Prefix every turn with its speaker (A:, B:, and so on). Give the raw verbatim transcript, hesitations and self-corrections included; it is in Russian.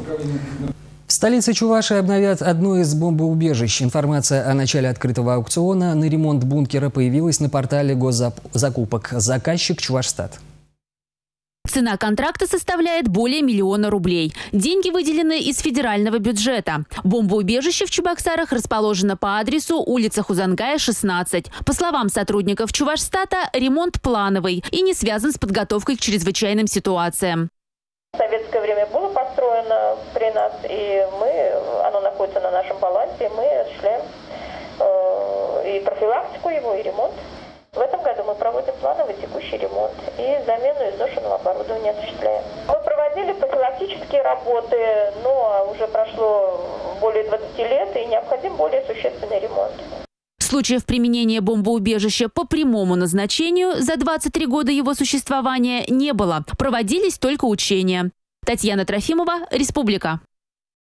A: В столице Чувашии обновят одно из бомбоубежищ. Информация о начале открытого аукциона на ремонт бункера появилась на портале госзакупок. Заказчик Чувашстат.
B: Цена контракта составляет более миллиона рублей. Деньги выделены из федерального бюджета. Бомбоубежище в Чебоксарах расположено по адресу улица Хузангая, шестнадцать. По словам сотрудников Чувашстата, ремонт плановый и не связан с подготовкой к чрезвычайным ситуациям.
C: В советское время было построено при нас, и мы, оно находится на нашем балансе, и мы осуществляем э, и профилактику его, и ремонт. В этом году мы проводим плановый текущий ремонт и замену изношенного оборудования осуществляем. Мы проводили профилактические работы, но уже прошло более двадцати лет, и необходим более существенный ремонт.
B: Случаев применения бомбоубежища по прямому назначению за двадцать три года его существования не было. Проводились только учения. Татьяна Трофимова, Республика.